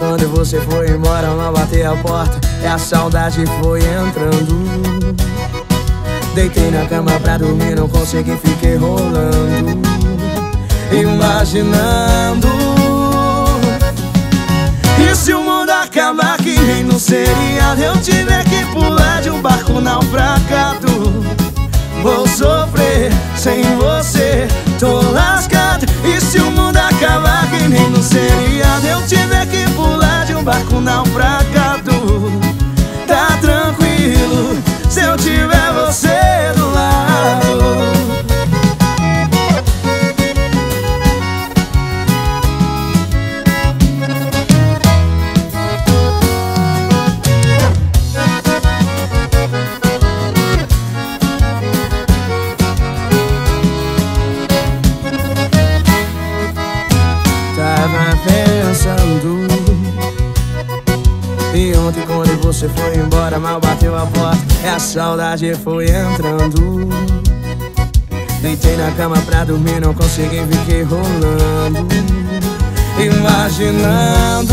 quando você foi embora, não bateu a porta, e a saudade foi entrando. Deitei na cama pra dormir, não consegui, fiquei rolando, imaginando. E se o mundo acabar que nem no seriado, eu tiver que pular de um barco naufragado, vou sofrer sem você, tô lascado. E se o mundo acabar que nem no seriado, eu tiver que pular de um barco naufragado, tá tranquilo se eu tiver você do lado. Tava pensando, e ontem quando você foi embora, mal bateu a porta, e a saudade foi entrando. Deitei na cama pra dormir, não consegui, fiquei rolando, imaginando.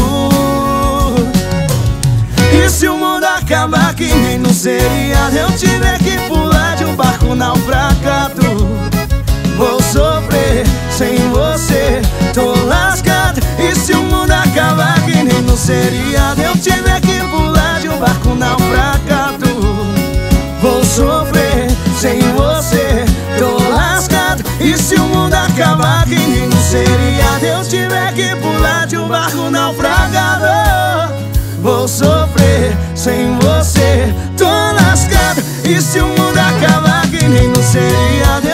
E se o mundo acabar que nem no seriado, eu tiver que pular de um barco naufragado, vou sofrer sem você, tô lascado. E se o mundo acabar que nem no seriado, eu tiver que pular de um barco naufragado, vou sofrer sem você, tô lascado. E se o mundo acabar que nem no seriado, eu tiver que pular de um barco naufragado, vou sofrer sem você, tô lascado. E se o mundo acabar que nem no seriado,